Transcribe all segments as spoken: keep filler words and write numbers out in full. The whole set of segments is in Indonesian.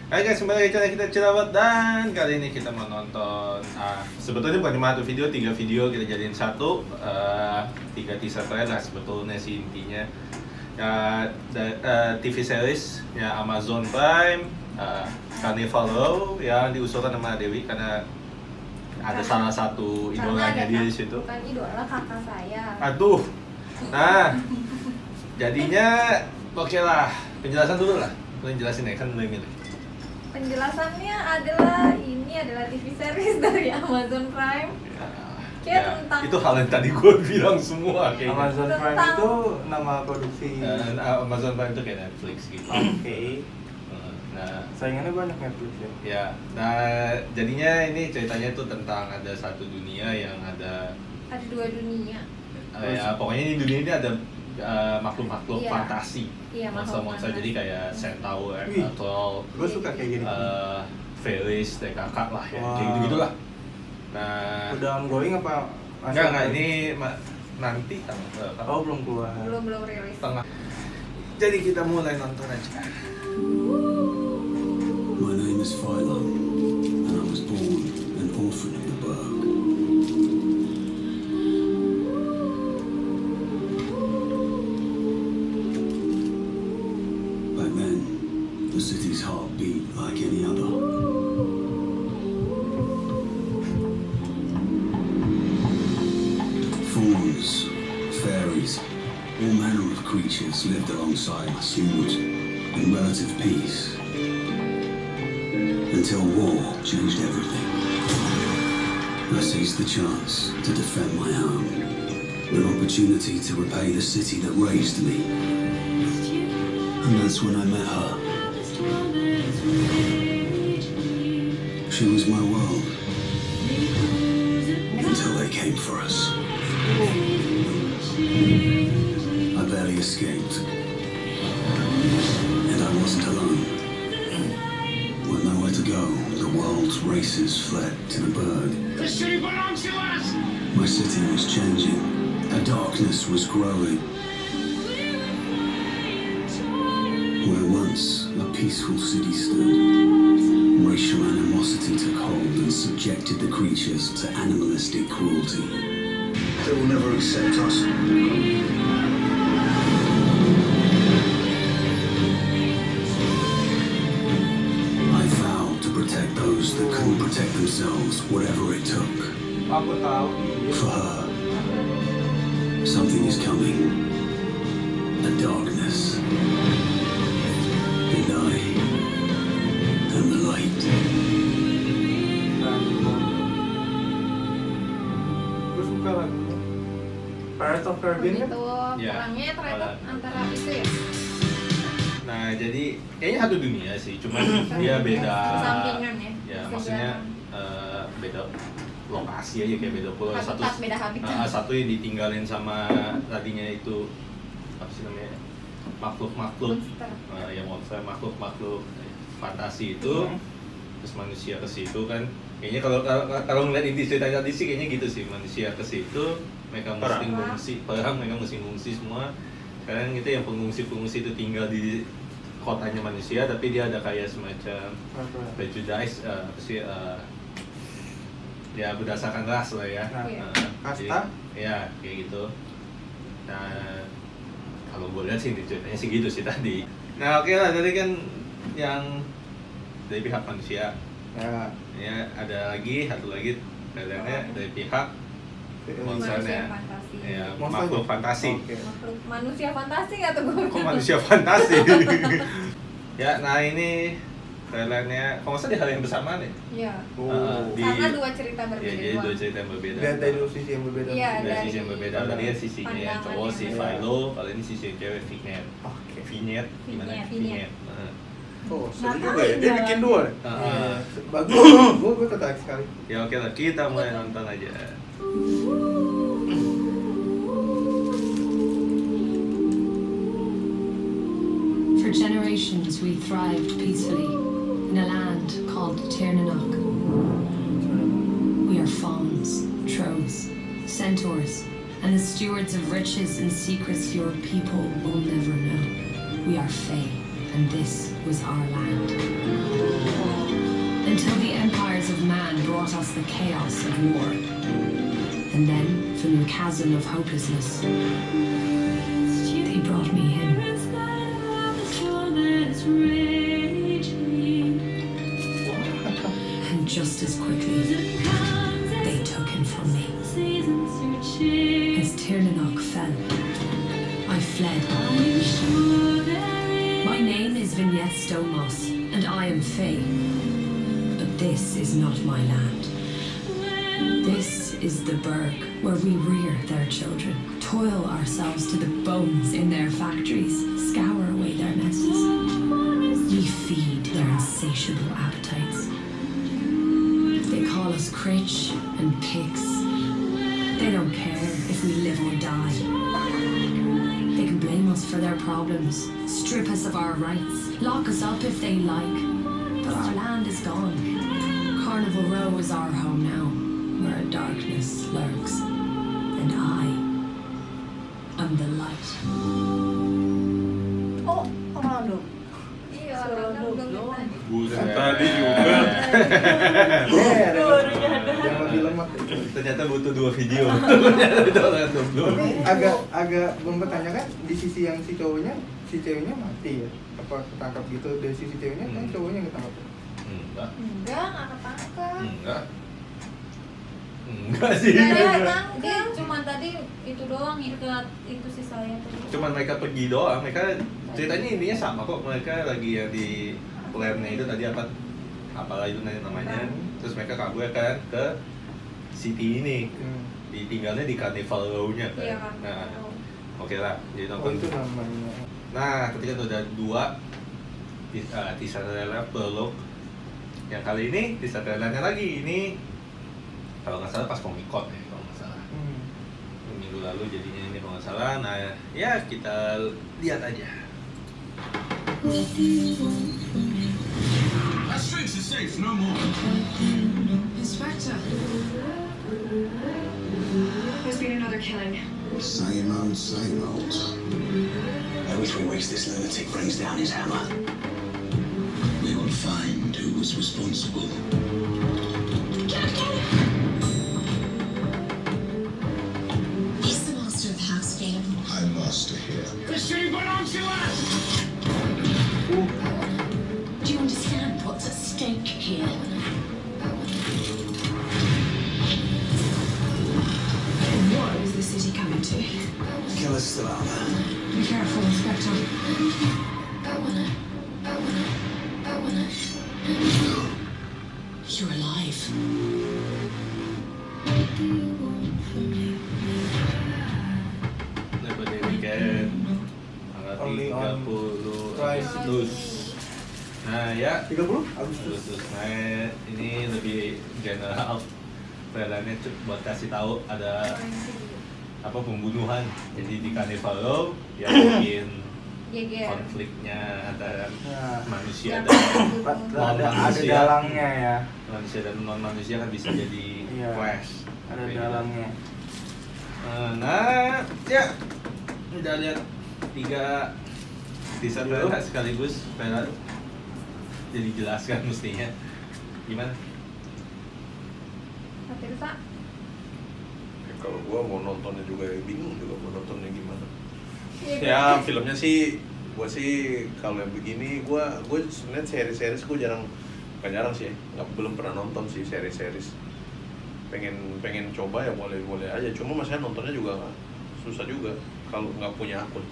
Hai guys, kembali lagi channel kita Cilawat dan kali ini kita mau nonton uh, sebetulnya bukan cuma satu video, tiga video kita jadiin satu uh, tiga teaser trailer lah sebetulnya sih intinya uh, da, uh, T V series ya Amazon Prime uh, Carnival Row yang diusulkan sama Dewi karena ada salah satu idolanya dia di situ. Bukan idola, kakak saya. Aduh, nah jadinya oke okay lah, penjelasan dulu lah, kalian jelasin ya kan lu yang milih. Penjelasannya adalah ini adalah T V series dari Amazon Prime. Ya, Kayak ya, tentang itu hal yang tadi gue bilang semua kayaknya. Amazon Prime Tentang- itu nama produksi. Uh, Amazon Prime itu kayak Netflix gitu. Oke. Okay. Uh, Nah, Saingannya banyak Netflix ya. ya, nah jadinya ini ceritanya tuh tentang ada satu dunia yang ada, ada dua dunia. uh, ya pokoknya ini dunia ini ada uh, makhluk-makhluk Iya. fantasi, Iya, monster-monster makhluk jadi kayak centaur Wih. atau Gue suka kayak gini. uh, fairies, kakak lah ya, Wow. kayak gitu-gitulah. Nah, Udah ongoing apa? masih enggak enggak ongoing? ini ma- nanti tanggal berapa? Oh belum keluar. Belum belum rilis. Tengah. Jadi kita mulai nonton aja. My name is Philo, and I was born an orphan in the Berg. Back then, the city's heart beat like any other. Fauns, fairies, all manner of creatures lived alongside us humans in relative peace. Until war changed everything. I seized the chance to defend my home, an opportunity to repay the city that raised me. And that's when I met her. She was my world. Until they came for us. I barely escaped. And I wasn't alone. With nowhere to go, the world's races fled to the Berg. The city belongs to us! My city was changing. A darkness was growing. Where once a peaceful city stood, racial animosity took hold and subjected the creatures to animalistic cruelty. They will never accept us. Those that couldn't protect themselves, whatever it took. Aku tahu. For her, something is coming. A darkness. And I am the light. Gue suka lagunya. Pirates of Caribbean kan? Itu Ya, perangnya ternyata ada. antara itu ya. Nah, jadi kayaknya satu dunia sih, cuman dia beda. Sampingan ya. Ya, Bisa maksudnya jalan. eh, beda lokasi aja kayak beda pulau. Habitat, Satu beda habitat. ah, satu yang ditinggalin sama tadinya itu apa sih namanya? Makhluk-makhluk Monster. eh, yang monster, makhluk-makhluk fantasi itu. Hmm. Terus manusia ke situ kan. Kayaknya kalau kalau, kalau ngeliat inti cerita tadi sih kayaknya gitu sih, manusia ke situ, mereka mesti Perang. ngungsi, perang, mereka mesti ngungsi semua. Sekarang itu yang pengungsi-pengungsi itu tinggal di kotanya manusia, tapi dia ada kayak semacam Apa? prejudice, uh, apa sih, uh, ya berdasarkan ras lah ya. Nah, Uh, kasta? jadi, ya kayak gitu. Nah, kalau gue lihat sih di ceritanya sih gitu sih tadi. Nah oke lah, tadi kan yang dari pihak manusia, Ya. ya ada lagi satu lagi trailernya dari pihak monsternya, Manusia fantasi. ya Monsternya? makhluk fantasi. Oke. Makhluk manusia fantasi nggak tuh gue? Kok manusia fantasi? Ya, nah ini trailernya, kalau nggak salah di hari yang bersamaan ya? Iya. Oh. Uh, di- Karena dua cerita Ya, berbeda. jadi dua doang. cerita yang berbeda. Lihat dari dua sisi yang berbeda. Iya, Dari dari sisi yang berbeda, tadi kan sisinya yang pandangan cowok si yang berbeda. Philo, kalau ini sisi yang cewek Vignet. Oke. Vignet, gimana? Vignet, Vignet. Heeh. Oh, seru Ngapain juga ya. Dia jalan? bikin dua. Ah. Iya. Bagus. Gue gue tertarik sekali. Ya oke lah, kita mulai nonton aja. For generations we thrived peacefully in a land called Tiernanog. We are fauns, trolls, centaurs, and the stewards of riches and secrets your people will never know. We are Fae, and this was our land. war. And then, from the chasm of hopelessness, they brought me him. And just as quickly, they took him from me. As Tirnanok fell, I fled. My name is Vignette Stonemos, and I am Fae. But this is not my land. This is the Burg, where we rear their children, toil ourselves to the bones in their factories, scour away their messes. We feed their insatiable appetites. They call us Critch and Pix. They don't care if we live or die. They can blame us for their problems, strip us of our rights, lock us up if they like. But our land is gone. Carnival Row is our home now, where darkness lurks. And I am the light. Oh, Aduh. iya, orang kan belum tadi. Buset. Tadi juga. Yang lebih lemah. Ternyata butuh dua video. Ternyata itu orang belum. Tapi agak agak mempertanyakan di sisi yang si cowoknya, si ceweknya mati ya? Apa ketangkap gitu? Dari sisi ceweknya kan Hmm. cowoknya yang ketangkap. Enggak. Enggak, nggak ketangkep. Enggak. Enggak sih. Nggak ada ketangkep, cuma tadi itu doang itu itu sih saya tuh. Cuman mereka pergi doang, mereka ceritanya intinya sama kok. Mereka lagi ya di plannya itu tadi apa apalah itu namanya. Terus mereka kabur kan ke city ini. Hmm. Ditinggalnya di Carnival Row-nya kan. Iya kan. Nah, oke lah, jadi Oh nonton. itu namanya. Nah, ketika udah dua di- uh, teaser trailer prolog. Yang kali ini teaser trailernya lagi ini kalau nggak salah pas Comic Con ya kalau nggak salah. Hmm. Minggu lalu jadinya ini kalau nggak salah. Nah, ya kita lihat aja. That streets is safe, no more. Inspector. There's been another killing. Same old, same old. Every three weeks this lunatic brings down his hammer. We will find who was responsible. He's the master of the house game. I'm master here. The city belongs to us! Do you understand what's at stake here? What is the city coming to? Killer's still out there. Be careful, Inspector. You're alive. Labor Day weekend tanggal Only tiga on puluh Friday. Agustus. Nah ya, tiga puluh Agustus. Agustus. Nah ini lebih general. Trailernya cu- buat kasih tahu ada apa pembunuhan. Jadi di Carnival Row yang bikin Geger. konfliknya antara Nah. manusia Yang dan Ada, ada, ada manusia. dalangnya ya. manusia dan non manusia kan bisa jadi Iya. clash. Ada Kayak gitu. dalangnya. Nah, ya udah lihat tiga teaser Yo. trailer sekaligus trailer. Jadi jelaskan mestinya gimana? Tapi Rusa, Ya, kalau gua mau nontonnya juga bingung juga mau nontonnya gimana. iya, Ya filmnya sih gua sih kalau yang begini gua gua sebenarnya series-series gua jarang bukan jarang sih nggak belum pernah nonton sih series-series. Pengen pengen coba ya boleh boleh aja cuma masanya nontonnya juga susah juga kalau nggak punya akun.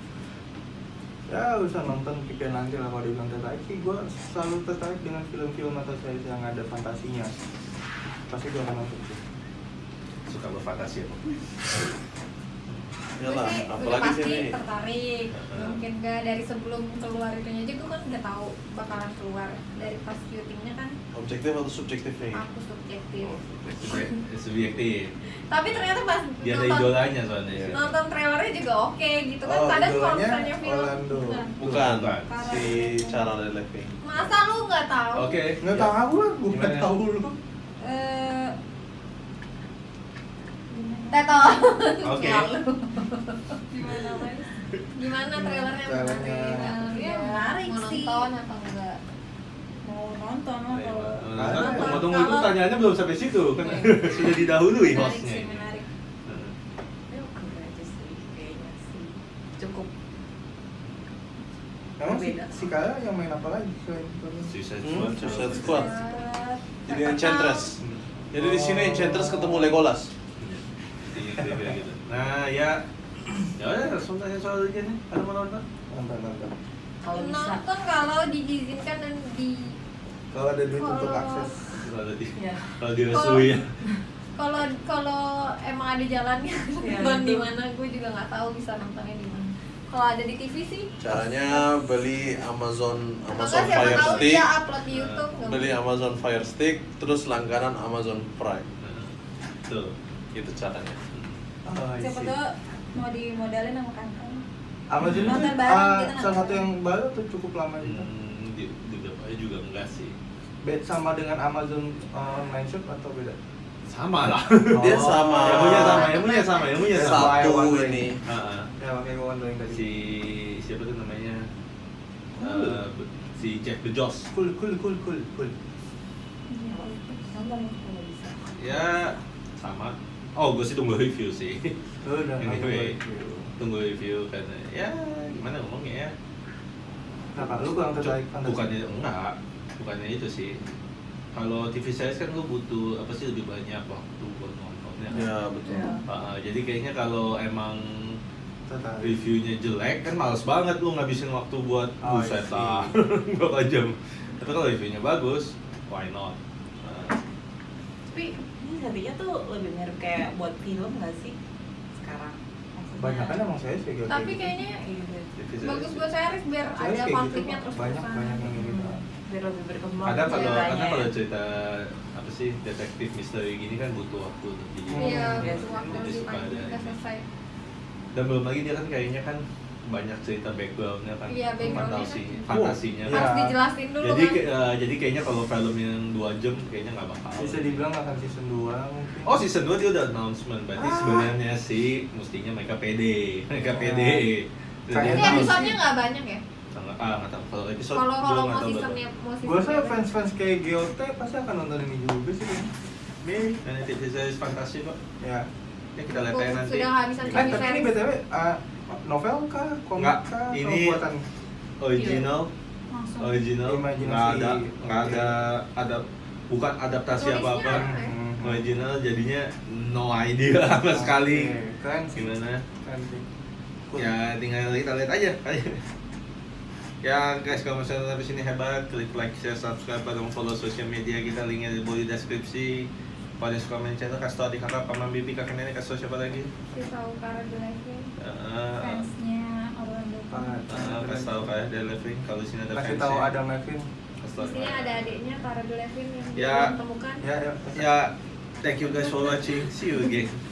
Ya usah nonton pikir nanti lah kalau dibilang tertarik sih. Gue selalu tertarik dengan film-film atau series yang ada fantasinya. Pasti gue akan nonton sih. Suka berfantasi apa? Iyalah, gue sih udah apalagi pasti sini. tertarik. Heeh. Mungkin gak dari sebelum keluar itunya aja gue kan udah tahu bakalan keluar. Dari pas syutingnya kan Objektif atau subjektif nih? aku subjektif. Oh, subjektif. Subjektif. Tapi ternyata pas Dia ada nonton, idolanya soalnya. Iya. nonton trailernya juga oke gitu kan. Oh, Kadang kalau idolanya misalnya film Orlando. Bukan. Bukan, Bukan. si Cara Levy. Masa lu nggak tahu? Oke. Nggak ya. tahu lah, gue nggak Gimana? tahu lu. Eh, Teto. Oke. Selalu. Gimana Mas? Gimana trailernya menarik? Trailernya. Ya, menarik Mau sih. nonton apa enggak? Mau nonton lah kalau Nonton, Ada. mau tunggu itu Kalau- tanyaannya belum sampai situ kan sudah didahului Menarik hostnya. sih, menarik. Heeh. Ya udah aja sih kayaknya sih cukup. Emang si, Beda. si Kala yang main apa lagi selain itu? Suicide Hmm, Squad. Suicide Squad. Jadi Terkenal. Enchantress. Hmm. Jadi di sini Enchantress ketemu Legolas. Jadi kira-kira gitu. Nah ya, ya udah langsung tanya soal ini nih. Ada mau nonton? Nonton nonton. Kalau bisa. Nonton kalau diizinkan dan di Kalau ada duit untuk Kalau- akses. Kalau di, Ya. kalau direstui ya. kalau kalau emang ada jalannya Iya, nonton di itu. mana gue juga nggak tahu bisa nontonnya di mana. Kalau ada di T V sih. Caranya beli Amazon Atau Amazon nggak siapa Fire tahu Stick, dia upload di YouTube. nggak beli mungkin. Amazon Fire Stick, terus langganan Amazon Prime. Tuh. Gitu caranya. Oh, I Siapa see. tuh mau dimodalin sama kantong. Amazon itu Nonton bareng ah, gitu, salah nonton satu bareng. yang baru tuh cukup lama juga. Hmm, di, di depannya juga enggak sih. Beda sama dengan Amazon uh, online shop atau beda? Sama lah. Dia sama. Yang punya sama, yang punya sama, yang punya sama. Sama. Satu One Way. ini. Heeh. Ya makanya gue wondering tadi. Si siapa tuh namanya? Cool. Eh, be- si Jeff Bezos. Cool, cool, cool, cool, cool. Nonton kalau bisa. Ya sama. Oh, gue sih tunggu review sih. Tuh udah Anyway. nonton. Tunggu review karena ya gimana ngomongnya ya. Kenapa lu kurang tertarik fantasi? Bukannya enggak, bukannya itu sih. Kalau T V series kan lu butuh apa sih lebih banyak waktu buat nontonnya. kan? Ya betul. Ya. Uh, jadi kayaknya kalau emang Tertarik. reviewnya jelek kan males banget lu ngabisin waktu buat Oh, buset I see. lah berapa jam. Tapi kalau reviewnya bagus, why not? Uh, Tapi ini jadinya tuh lebih mirip kayak buat film nggak sih sekarang? Maksudnya- Banyak kan emang saya sih kayak Tapi gitu. kayaknya Iya, T V series. bagus buat series biar Series ada kayak gitu, konfliknya Pak. terus banyak banyak yang kayak gitu. biar lebih berkembang. Kadang kalau ceritanya. karena kalau cerita apa sih detektif misteri gini kan butuh waktu untuk jadi. Hmm. Iya, Iya, butuh waktu jadi lebih suka panjang ada- nggak selesai. Dan belum lagi dia kan kayaknya kan banyak cerita backgroundnya kan, Iya, backgroundnya fantasi, kan. fantasinya. Iya. Harus dijelasin dulu Jadi kan. ke- eh, jadi kayaknya kalau film yang dua jam kayaknya nggak bakal. Bisa dibilang akan season dua mungkin. Oh season dua dia udah announcement, berarti Ah. sebenarnya sih mestinya mereka pede, mereka Ya. pede. Kayaknya Ini tahu episodenya nggak banyak ya? Sangat- ah nggak tahu kalau episode. Kalau gua kalau nggak mau tahu seasonnya berapa. mau season Gue rasa berapa? fans-fans kayak G O T pasti akan nonton ini juga sih. Kayaknya. Nih, Ini T V series fantasi kok. ya. Ya kita lihat aja nanti. Sudah kehabisan T V Eh tapi ini series. B T W uh, novel kah, komik Nggak, kah, atau ini- buatan? Original, Langsung. original, Imajinasi. nggak ada, nggak ada, ada, bukan adaptasi Tulisnya apa-apa. apa ya? Hmm. Original jadinya no idea sama sekali. Oke, keren sih. Gimana? Keren sih. Cool. Ya tinggal kita lihat aja kali. Ya guys, kalau misalnya habis ini hebat, klik like, share, subscribe, dan follow sosial media kita, linknya di bawah di deskripsi. Kalau ada suka main channel, kasih tau adik kakak, paman, bibi, kakak nenek, kasih tau siapa lagi. Si tahu Kara Delevingne, Uh, fansnya Orlando Banget. Bloom. uh, kasih tau kayak ada Levin, kalau di sini ada Kasih fansnya. tahu Adam Levine. Kasih Di tau sini kayak- ada adiknya Cara Delevingne yang Ya. belum temukan. Ya, ya. Ya, thank you guys for watching. See you again.